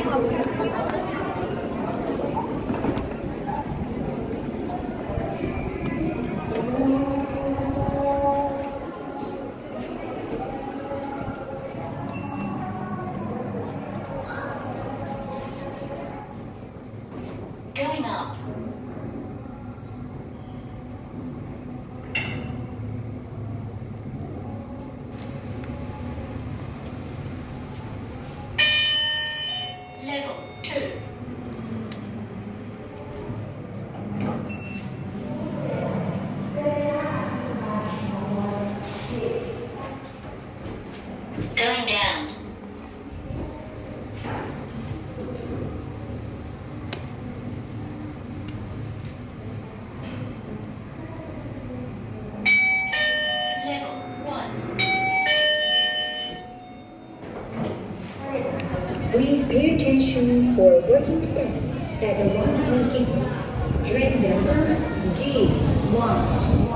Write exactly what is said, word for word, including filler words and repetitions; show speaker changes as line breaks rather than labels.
Going up. Level two. Going down.
Please pay attention for working steps at the one-time gate. Train number G one.